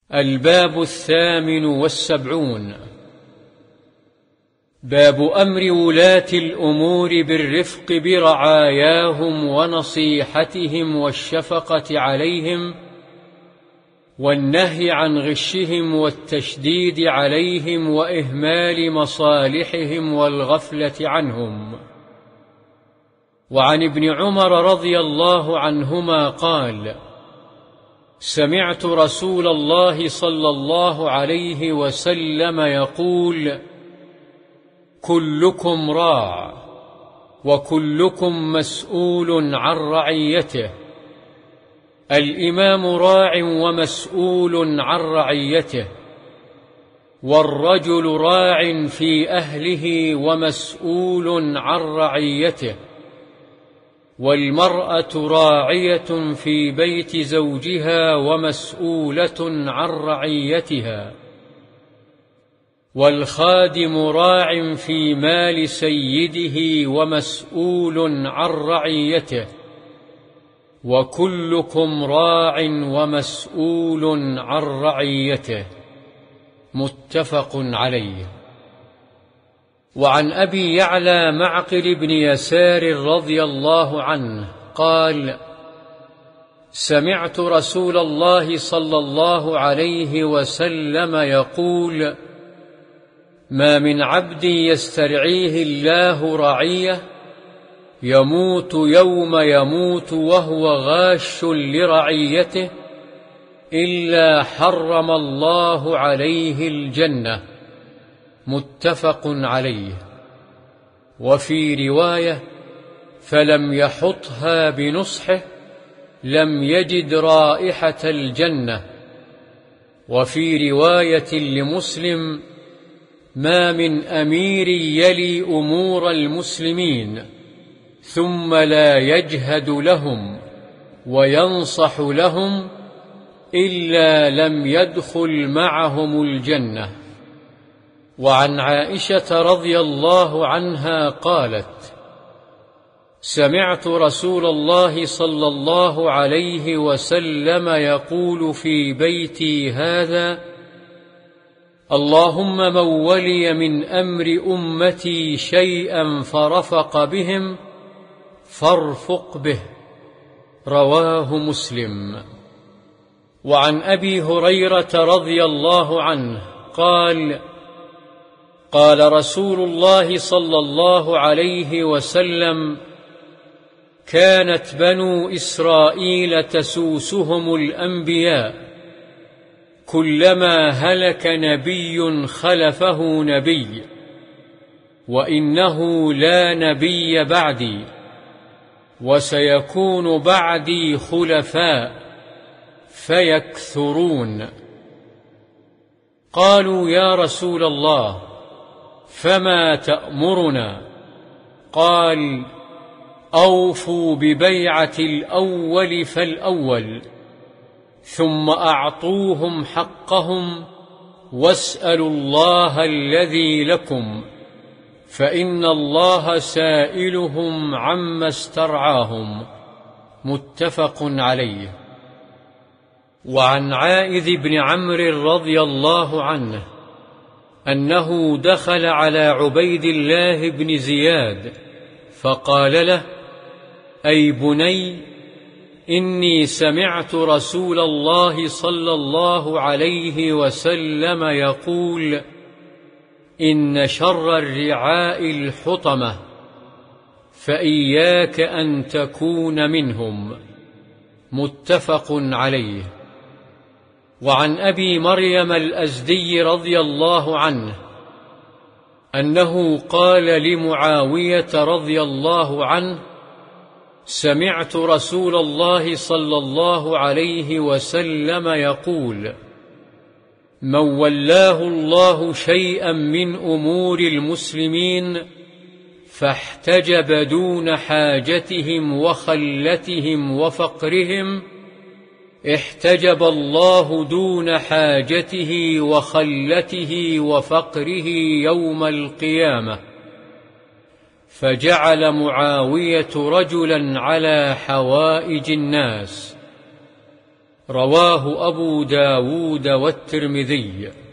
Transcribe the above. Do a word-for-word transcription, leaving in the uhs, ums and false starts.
الباب الثامن والسبعون. باب أمر ولاة الأمور بالرفق برعاياهم ونصيحتهم والشفقة عليهم، والنهي عن غشهم والتشديد عليهم وإهمال مصالحهم والغفلة عنهم. وعن ابن عمر رضي الله عنهما قال: سمعت رسول الله صلى الله عليه وسلم يقول: كلكم راع وكلكم مسؤول عن رعيته. الإمام راع ومسؤول عن رعيته، والرجل راع في أهله ومسؤول عن رعيته، والمرأة راعية في بيت زوجها ومسؤولة عن رعيتها، والخادم راع في مال سيده ومسؤول عن رعيته، وكلكم راع ومسؤول عن رعيته. متفق عليه. وعن أبي يعلى معقل بن يسار رضي الله عنه قال: سمعت رسول الله صلى الله عليه وسلم يقول: ما من عبد يسترعيه الله رعية يموت يوم يموت وهو غاش لرعيته إلا حرم الله عليه الجنة. متفق عليه. وفي رواية: فلم يحطها بنصحه لم يجد رائحة الجنة. وفي رواية لمسلم: ما من أمير يلي أمور المسلمين ثم لا يجهد لهم وينصح لهم إلا لم يدخل معهم الجنة. وعن عائشة رضي الله عنها قالت: سمعت رسول الله صلى الله عليه وسلم يقول في بيتي هذا: اللهم من ولي من أمر أمتي شيئا فرفق بهم فارفق به. رواه مسلم. وعن أبي هريرة رضي الله عنه قال: قال رسول الله صلى الله عليه وسلم: كانت بنو إسرائيل تسوسهم الأنبياء، كلما هلك نبي خلفه نبي، وإنه لا نبي بعدي، وسيكون بعدي خلفاء فيكثرون. قالوا: يا رسول الله، فما تأمرنا؟ قال: أوفوا ببيعة الأول فالأول، ثم أعطوهم حقهم، واسألوا الله الذي لكم، فإن الله سائلهم عما استرعاهم. متفق عليه. وعن عائذ بن عمرو رضي الله عنه أنه دخل على عبيد الله بن زياد فقال له: أي بني، إني سمعت رسول الله صلى الله عليه وسلم يقول: إن شر الرعاء الحطمة، فإياك أن تكون منهم. متفق عليه. وعن أبي مريم الأزدي رضي الله عنه أنه قال لمعاوية رضي الله عنه: سمعت رسول الله صلى الله عليه وسلم يقول: من ولاه الله شيئا من أمور المسلمين فاحتجب دون حاجتهم وخلتهم وفقرهم، احتجب الله دون حاجته وخلته وفقره يوم القيامة. فجعل معاوية رجلا على حوائج الناس. رواه أبو داود والترمذي.